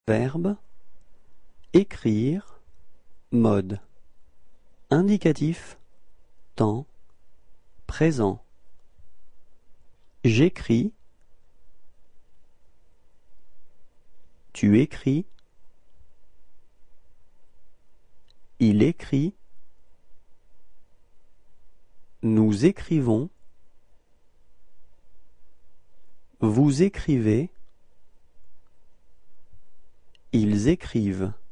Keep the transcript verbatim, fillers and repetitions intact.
Verbe, écrire, mode. Indicatif, temps, présent. J'écris, tu écris, il écrit, nous écrivons, vous écrivez, ils écrivent.